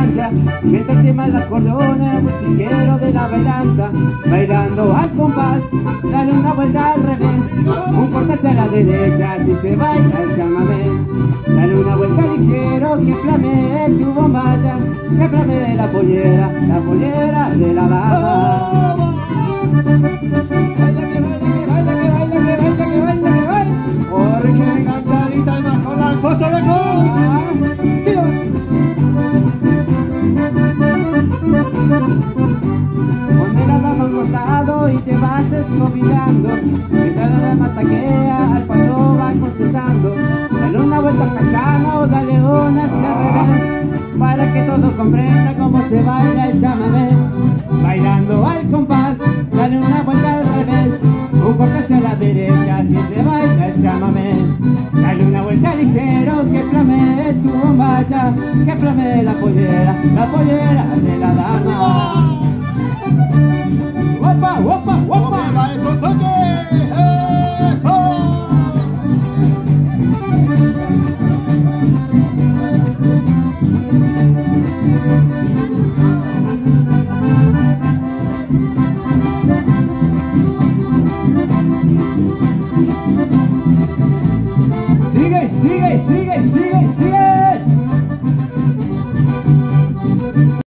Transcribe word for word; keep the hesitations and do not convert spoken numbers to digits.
mancha, mientras quema el acordeón el musiquero de la bailanta, bailando al compás, dale una vuelta al revés, un corte hacia la derecha si se baila el chamamé, dale una vuelta ligero que flamee tu bombacha, que flamee la pollera, la pollera de la dama. Baila que baila, que baila, que baila, que baila, que baila, que baila, Porque enganchadita y bajo la cosa de con. Ponme la dama a un costado y te vas escobilando, mientras la dama taquea, al paso va contestando, dale una vuelta al casano, dale una hacia el revés, para que todos comprendan cómo se baila el chamamé, bailando al compás, dale una vuelta al revés, un corte hacia la derecha, así se baila el chamamé, dale una vuelta ligero que flamee tu bombacha, que flamee la pollera, la pollera de la dama. ¡Opa, opa, opa! ¡Maestro Toque! ¡Eso!